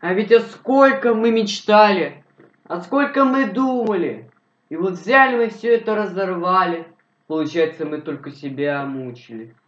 А ведь сколько мы мечтали, а сколько мы думали. И вот взяли мы все это разорвали. Получается, мы только себя мучили.